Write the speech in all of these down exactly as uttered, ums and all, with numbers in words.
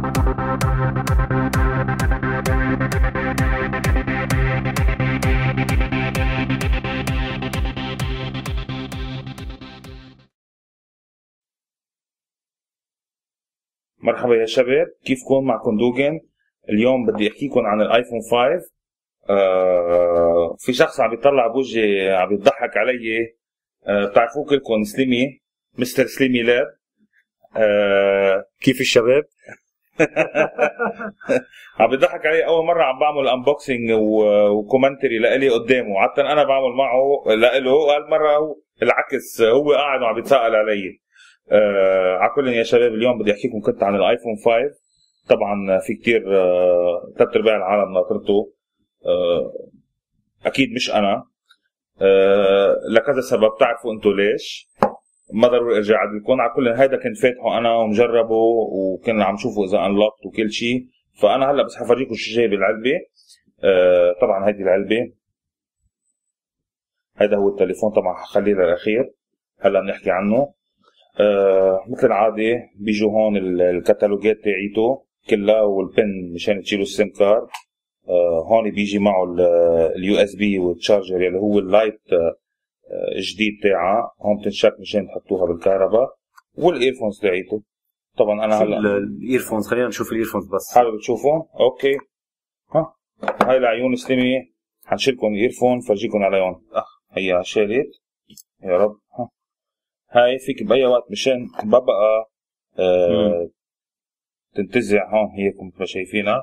مرحبا يا شباب، كيفكم؟ معكم دوغن. اليوم بدي احكيكم عن الايفون خمسة. آه في شخص عم بيطلع بوجهي عم بيضحك علي. آه بتعرفوه كلكم، سليمي، مستر سليمي لاب. آه كيف الشباب؟ عم بيضحك علي. اول مره عم بعمل انبوكسينج وكومنتري لإلي قدامه، حتى انا بعمل معه لإله. هالمره هو العكس، هو قاعد وعم بيتساءل علي. آه على كل يا شباب، اليوم بدي احكيكم كنت عن الايفون خمسة. طبعا في كتير ثلاث ارباع العالم ناطرته، آه اكيد مش انا. آه لكذا سبب، بتعرفوا انتم ليش، ما ضروري ارجع اعدلكم. على كل هيدا كنت فاتحه انا ومجربه، وكنا عم شوفه اذا انلوكت وكل شيء. فانا هلا بس حفرجيكم شو جاي بالعلبه. آه طبعا هيدي العلبه، هيدا هو التليفون. طبعا حخليه للاخير، هلا بنحكي عنه. آه مثل العادة بيجوا هون الكتالوجات تاعيته كلها والبن مشان تشيلوا السيم كارد. آه هون بيجي معه اليو اس بي والتشارجر اللي هو اللايت آه جديد تاعها. هون بتنشك مشان تحطوها بالكهرباء، والايرفونز تاعيته. طبعا انا هلا الايرفونز، خلينا نشوف الايرفونز بس. حابب تشوفهم؟ اوكي. ها هاي لعيون سليمي، حنشيلكم الايرفون فرجيكم عليهم. اه هي شالت يا رب. ها هاي فيك بأي وقت مشان ما بقى آه تنتزع. هون هي مثل ما شايفينها.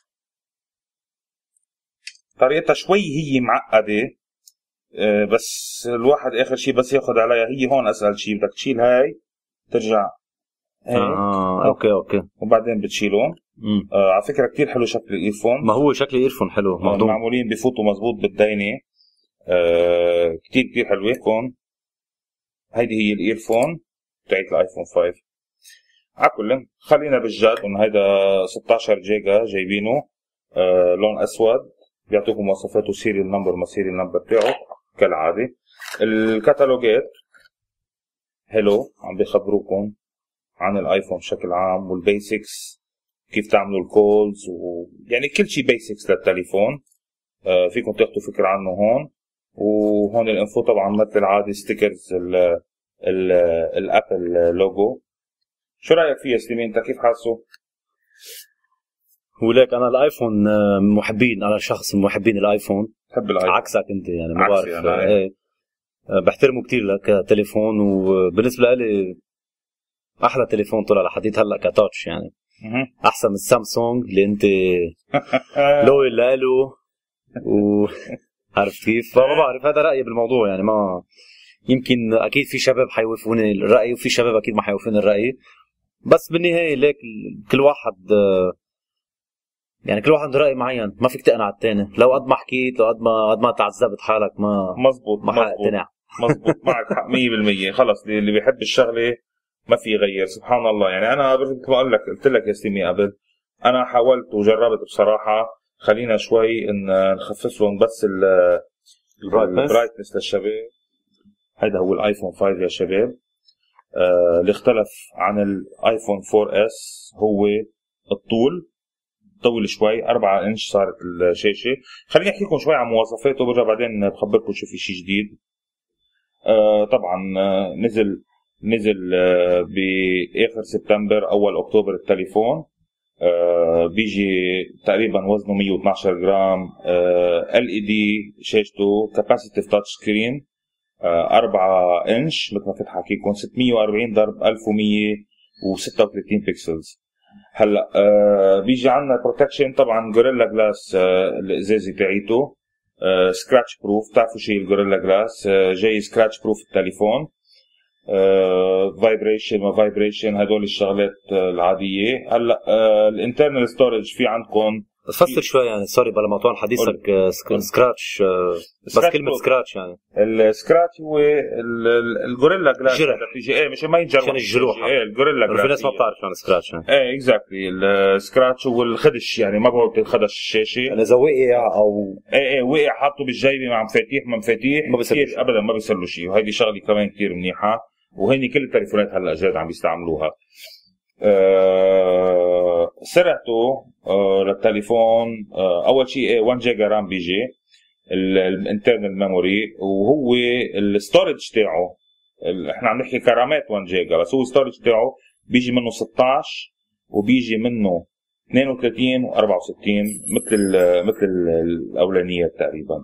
طريقتها شوي هي معقدة، آه بس الواحد آخر شيء بس ياخد عليها. هي هون أسهل شيء، بدك تشيل هاي ترجع هيك. آه أوكي أوكي وبعدين بتشيلهم. آه على فكرة كتير حلو شكل الإيرفون. ما هو شكل الإيرفون حلو، آه معمولين بفوتوا مزبوط بالدينة. آه كتير كتير حلوة. هون هيدي هي الايرفون تاعت الايفون خمسة. على كل خلينا بالجد، ان هيدا ستة عشر جيجا جايبينه. آه لون اسود، بيعطيكم مواصفاته سيريال نمبر، ما سيريال نمبر تاعه كالعاده. الكتالوجات حلو، عم بيخبروكم عن الايفون بشكل عام والبيسكس، كيف تعملوا الكولز، ويعني كل شيء بيسكس للتليفون. آه فيكم تاخذوا فكره عنه هون. وهون الانفو طبعا مثل العادي ستيكرز ال ال الابل لوجو. شو رايك فيه يا سليمي؟ انت كيف حاسه؟ ولك انا الايفون محبين، انا شخص من محبين الايفون. بحب الايفون عكسك انت يعني، ما بعرف. أنا ايه بحترمه كتير كتليفون، وبالنسبه لي احلى تليفون طلع لحديت هلا كتاتش يعني. احسن من السامسونج اللي انت لويل له و عارف كيف؟ ما بعرف، هذا رأيي بالموضوع يعني. ما يمكن اكيد في شباب حيوافقوني الرأي، وفي شباب اكيد ما حيوافقوني الرأي، بس بالنهاية ليك كل واحد يعني كل واحد عنده رأي معين، ما فيك تقنع الثاني. لو قد ما حكيت، لو قد ما قد ما تعذبت حالك، ما مزبوط ما حقتنع. مزبوط معك حق مية بالمية. خلص اللي بيحب الشغلة ما في يغير. سبحان الله يعني. انا مثل ما قلت لك قلت لك يا سليمي قبل، انا حاولت وجربت بصراحة. خلينا شوي ان نخفف لهم بس البرايتنس للشباب. هيدا هو الايفون خمسة يا شباب. آه اللي اختلف عن الايفون فور اس هو الطول. طول شوي، أربعة انش صارت الشاشة. خليني احكي لكم شوي عن مواصفاته، برجع بعدين بخبركم شو في شيء جديد. آه طبعا آه نزل نزل آه باخر سبتمبر اول اكتوبر التليفون. آه بيجي تقريبا وزنه مية واثناشر جرام. آه ال اي دي شاشته، كاباسيتيف تاتش سكرين، آه أربعة انش مثل ما كنت حكيكم، ستمية وأربعين ضرب ألف ومية وستة وثلاثين بيكسلز. هلا آه بيجي عندنا بروتكشن طبعا جوريلا جلاس. آه الازازه تاعيته آه سكراتش بروف. بتعرفوا شيء الجوريلا جلاس؟ آه جاي سكراتش بروف التليفون. فايبريشن ما فايبريشن، هدول الشغلات العاديه. هلا الانترنال ستورج في عندكم. فسر شوي يعني، سوري بلا مقطوع حديثك. سكراتش بس كلمه سكراتش يعني السكراتش هو الجوريلا جلاس. بتيجي ايه مش ما ينجرح عشان الجروح. ايه الجوريلا جلاس. في ناس ما بتعرف عن السكراتش يعني. ايه اكزاكتلي. السكراتش هو الخدش يعني، ما بقول بتنخدش الشاشه يعني اذا وقع او ايه ايه وقع حاطه بالجيبه مع مفاتيح ما مفاتيح ما بيصير ابدا، ما بيصير له شيء. وهيدي شغله كمان كثير منيحه، وهيني كل التليفونات هلا جاد عم بيستعملوها. آه سرعته آه للتليفون آه اول شيء واحد جيجا رام بيجي الانترنال ميموري، وهو الستورج تاعه احنا عم نحكي كرامات واحد جيجا، بس هو الستورج تاعه بيجي منه ستطعش وبيجي منه اثنين وثلاثين وأربعة وستين مثل ال مثل الاولانيه تقريبا.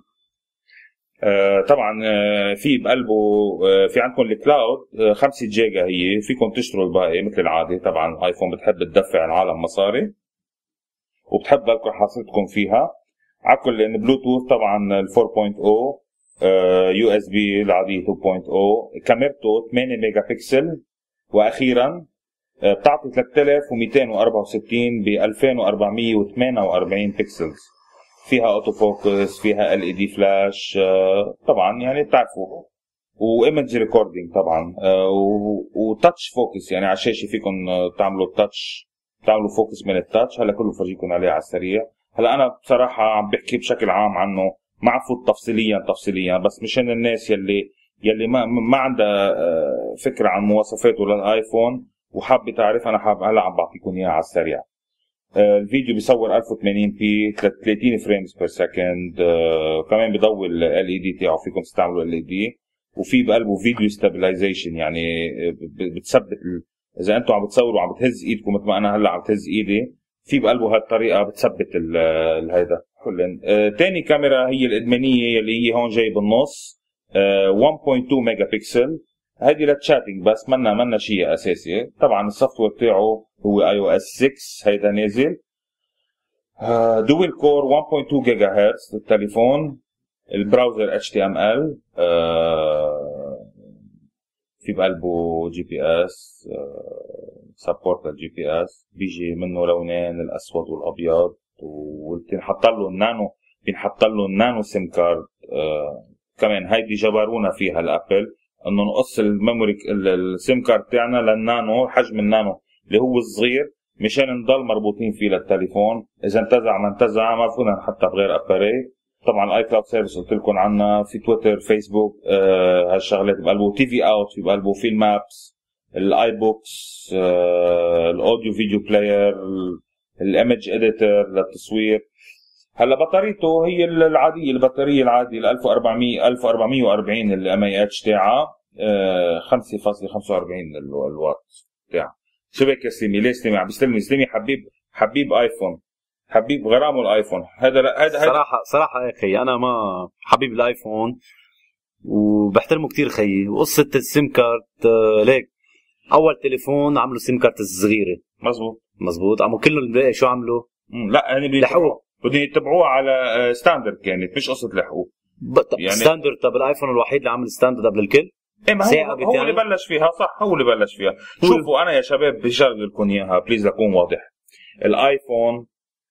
آه طبعا آه في بقلبه آه في عندكم الكلاود آه خمسة جيجا، هي فيكم تشتروا الباقي مثل العاده. طبعا الايفون بتحب تدفع العالم مصاري وبتحب بالكم حاصلتكم فيها. عكم لان بلوتوث طبعا ال أربعة نقطة صفر، يو اس بي العاديه اثنين نقطة صفر، كاميرته ثمانية ميجا بكسل، واخيرا آه بتعطي ثلاثة آلاف ومئتين وأربعة وستين ب ألفين وأربعمية وثمانية وأربعين بكسلز. فيها اوتو فوكس، فيها ال اي دي فلاش، آه طبعا يعني بتعرفوا، وايمج ريكوردينج طبعا، آه وتاتش فوكس، يعني على الشاشه فيكم تعملوا تاتش، تعملوا فوكس من التاتش. هلا كله فرجيكم عليه على السريع. هلا انا بصراحه عم بحكي بشكل عام عنه، ما عم فوت تفصيليا تفصيليا بس مشان الناس يلي يلي ما ما عندها فكره عن مواصفاته للايفون وحابه تعرف، انا حاب هلا عم بعطيكم اياها على السريع. الفيديو بيصور ألف وثمانين بي ثلاثين فريمز بير سكند، كمان بيضوي ال اي دي تاعه، فيكم تستعملوا ال اي دي، وفي بقلبه فيديو ستابلايزيشن، يعني بتثبت اذا انتم عم بتصوروا عم بتهز ايدكم مثل ما انا هلا عم بتهز ايدي، في بقلبه هالطريقه بتثبت هيدا كلن. آه، تاني كاميرا هي الادمانيه اللي هي هون جاي بالنص، آه، واحد فاصلة اثنين ميجا بكسل، هيدي للتشاتنج بس، منا منا شيء اساسي. طبعا السوفت وير تاعه هو اي او اس ستة هيدا نازل، آه، دويل كور واحد فاصلة اثنين جيجا هرتز للتليفون، البراوزر اتش تي ام ال، آه، في بقلبه جي بي اس، سبورت للجي بي اس، بيجي منه لونين الاسود والابيض، وبينحط له النانو بينحط له النانو سيم كارد. آه كمان هيدي جبرونا فيها الابل انه نقص الميموري السيم كارد تاعنا للنانو، حجم النانو اللي هو الصغير، مشان نضل مربوطين فيه للتليفون. اذا انتزع ما انتزع ما فينا نحطها بغير اباري. طبعا الاي كلاود سيرفيس قلت لكم عنها، في تويتر، فيسبوك، آه هالشغلات بقلبه، تي في اوت في بقلبه، في المابس، الاي بوكس، آه الاوديو فيديو بلاير، الايمج اديتور للتصوير. هلا بطاريته هي العاديه، البطاريه العاديه ال ألف وأربعمية ألف وأربعمية وأربعين الام اي اتش تاعها، آه خمسة فاصلة خمسة وأربعين الواط تاعها. شو بك يا سليمي؟ ليش سليمي عم بيستلمي؟ سليمي حبيب حبيب ايفون، حبيب غرامه الايفون. هذا هذا صراحه صراحه يا اخي انا ما حبيب الايفون وبحترمه كتير خيي. وقصه السيم كارت آه ليك اول تليفون عملوا سيم كارت الصغيره، مزبوط مزبوط، عمو كله الباقي شو عملوا؟ لا يعني بيلحقوا بدهم يتبعوه على ستاندرد، كانت مش قصه لحقوه يعني ستاندرد. طب الايفون الوحيد اللي عمل ستاندرد قبل الكل. ايه ما هو, هو اللي بلش فيها، صح، هو اللي بلش فيها. شوفوا انا يا شباب بشغل لكم اياها بليز لكون واضح. الايفون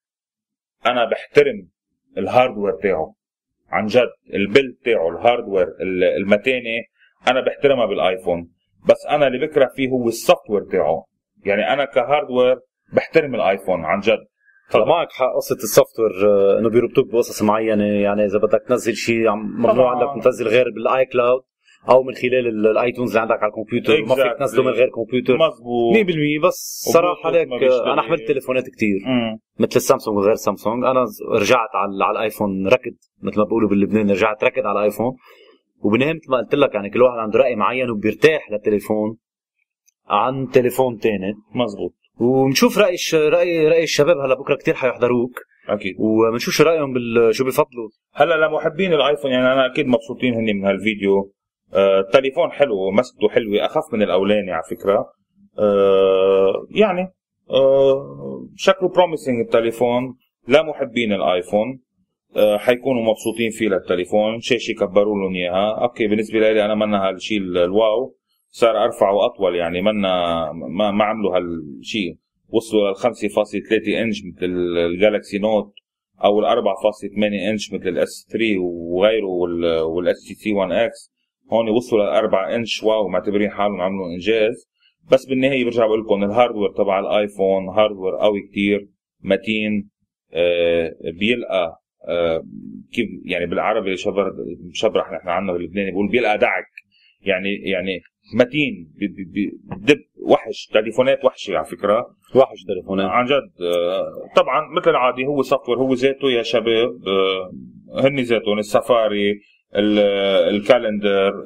انا بحترم الهاردوير تاعه عن جد، البيلد تاعه، الهاردوير، المتانه، انا بحترمها بالايفون، بس انا اللي بكره فيه هو السوفت وير تاعه. يعني انا كهاردوير بحترم الايفون عن جد. طبعا معك حق، قصه السوفت وير انه بيربطوك بقصص معينه، يعني اذا بدك تنزل شيء ممنوع عندك تنزل غير بالاي كلاود او من خلال الايتونز اللي عندك على الكمبيوتر، ما فيك تنزله من غير كمبيوتر. مزبوط مية بالمية. بس صراحه لك انا حملت تليفونات كتير مم. مثل السامسونج وغير سامسونج. انا رجعت على على الايفون ركض، مثل ما بيقولوا باللبنان، رجعت ركض على الايفون. وبالنهايه مثل ما قلت لك يعني كل واحد عنده راي معين وبيرتاح للتليفون عن تليفون تاني. مزبوط. ونشوف راي الش... راي راي الشباب هلا بكره كتير حيحضروك اكيد، وبنشوف شو رايهم بال... شو بيفضلوا. هلا لمحبين الايفون يعني انا اكيد مبسوطين هني من هالفيديو. آه، التليفون حلو، مسكته حلوه، اخف من الاولاني على فكره. آه، يعني آه، شكله بروميسنج التليفون لمحبين الايفون. آه، حيكونوا مبسوطين فيه للتليفون. شاشه كبروا لهم اياها، اوكي بالنسبه لي انا منا هالشيء الواو، صار ارفع واطول، يعني منا ما, ما عملوا هالشيء، وصلوا لل خمسة فاصلة ثلاثة انش مثل الجالكسي نوت او ال أربعة فاصلة ثمانية انش مثل الاس ثلاثة وغيره والاس تي سي واحد اكس. هون وصلوا لل أربعة انش، واو، معتبرين حالهم عملوا انجاز. بس بالنهايه برجع بقول لكم الهاردوير تبع الايفون هاردوير قوي كتير، متين، آه بيلقى آه كيف يعني بالعربي شبر شبرح نحن عنا باللبناني بقول بيلقى دعك، يعني يعني متين، بدب وحش، تليفونات وحشه على فكره، وحش تليفونات عن جد. طبعا مثل العادي هو سوفت وير، هو ذاته يا شباب هن ذاتهم السفاري، الكالندر،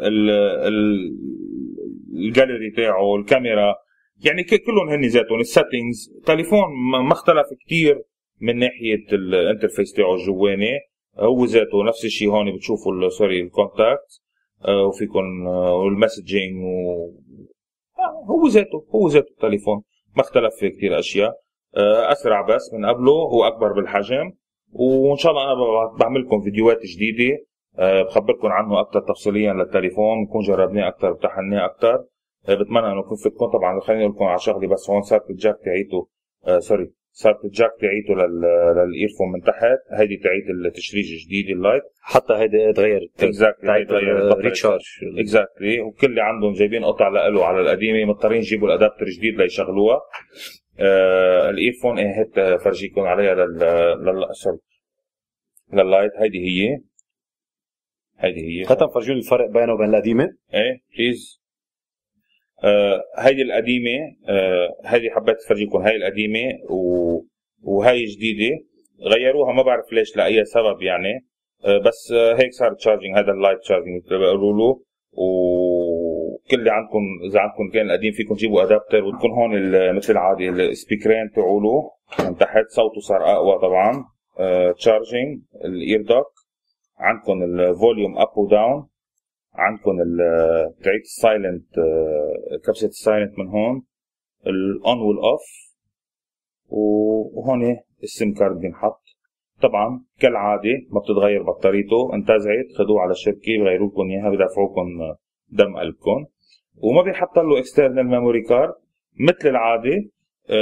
الجاليري تاعه، الكاميرا، يعني كلهم هن ذاتهم السيتنجز. تليفون ما اختلف كتير من ناحيه الانترفيس تاعه الجواني، هو ذاته نفس الشيء. هون بتشوفوا سوري الكونتاكت وفيكم والمسجنج، هو ذاته هو ذاته التليفون، ما اختلف في كتير اشياء. اسرع بس من قبله، هو اكبر بالحجم، وان شاء الله انا بعمل لكم فيديوهات جديده بخبركم عنه اكثر تفصيليا للتليفون، بكون جربناه اكثر بتحناه اكثر. بتمنى انه يكون فيكم. طبعا خليني اقول لكم على شغله بس، هون صارت الجاك تاعيته آه سوري صارت الجاك تاعيته للايرفون من تحت، هيدي تاعيت التشريج الجديد اللايت، حتى هيدي تغيرت اكزاكتلي تغيرت ريتشارج اكزاكتلي. وكل اللي عندهم جايبين قطع له على القديمه، مضطرين يجيبوا الادابتر جديد ليشغلوها. آه الايرفون ايه هات فرجيكم عليها لل لل لللايت. هيدي هي هيدي هي حتى فرجوني الفرق بينه وبين القديمه. ايه بليز. آه هيدي القديمه، آه هيدي حبيت افرجيكم، هاي القديمه و... وهي جديده. غيروها ما بعرف ليش، لاي سبب يعني. آه بس آه هيك صار تشارجنج، هذا اللايت تشارجنج مثل ما بيقولوا له. وكل اللي عندكم اذا عندكم كان القديم فيكم تجيبوا ادابتر، وتكون هون مثل العادي السبيكرين تاعوله من تحت، صوته صار اقوى طبعا. آه تشارجنج، الاير دوك، عندكم الفوليوم اب وداون، عندكم تعيد السايلنت، كبسه السايلنت من هون، الاون والاوف، وهون السيم كارد بينحط. طبعا كالعاده ما بتتغير بطاريته، انتزعت خذوه على الشركه بغيروا لكم اياها، بدفعوكم دم قلبكم. وما بينحط له اكسترنال ميموري كارد مثل العاده.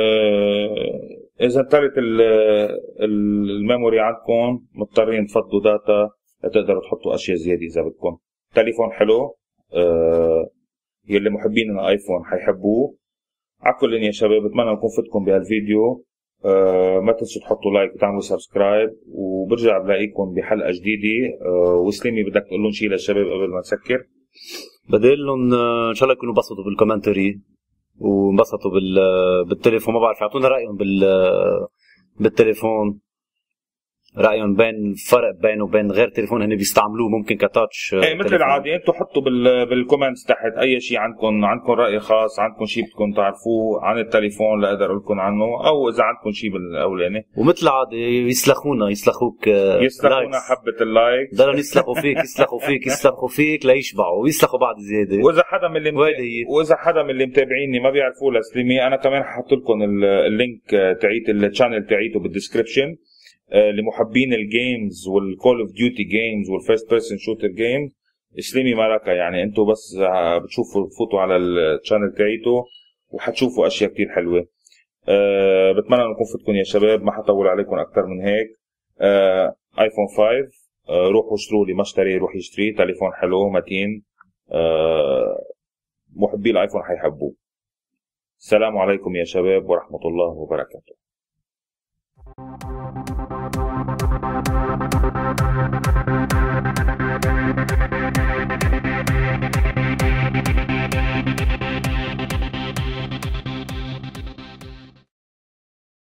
اذا انطلت الميموري عندكم مضطرين تفضوا داتا تقدروا تحطوا اشياء زياده اذا بدكم. تليفون حلو، أه يلي محبين الايفون حيحبوه. عكل يا شباب، بتمنى نكون فتكم بهالفيديو. أه ما تنسوا تحطوا لايك وتعملوا سبسكرايب، وبرجع بلاقيكم بحلقه جديده. أه وسليمي بدك تقول لهم شيء للشباب قبل ما نسكر؟ بدي لهم ان شاء الله يكونوا انبسطوا بالكومنتري وانبسطوا بالتليفون. ما بعرف يعطونا رايهم بال بالتليفون، رايهم بين فرق بينه وبين غير تليفون هن بيستعملوه ممكن كتاتش. ايه مثل العادي، انتم حطوا بال بالكومنتس تحت اي شيء عندكم عندكم راي خاص، عندكم شيء بدكم تعرفوه عن التليفون لاقدر اقول لكم عنه، او اذا عندكم شيء بالاولاني. ومثل العادي يسلخونا يسلخوك يسلخونا حبه اللايك، ضلوا يسلخوا فيك يسلخوا فيك يسلخوا فيك ليشبعوا ويسلخوا بعد زياده. واذا حدا من اللي مت... واذا حدا من اللي متابعيني ما بيعرفوه لسليمي، انا كمان ححط لكم اللينك تاعيت الشانل تاعيته بالديسكربشن لمحبين الجيمز والكول اوف ديوتي جيمز والفيرست بيرسون شوتر جيمز. سليمي ماركا، يعني انتم بس بتشوفوا فوتوا على الشانل تاعيته وحتشوفوا اشياء كتير حلوه. أه بتمنى انكم فتكم يا شباب، ما حطول عليكم اكثر من هيك. أه ايفون خمسة، أه روحوا اشتروا لي، ما اشتري روح يشتري، تليفون حلو متين. أه محبي الايفون حيحبوه. السلام عليكم يا شباب ورحمه الله وبركاته.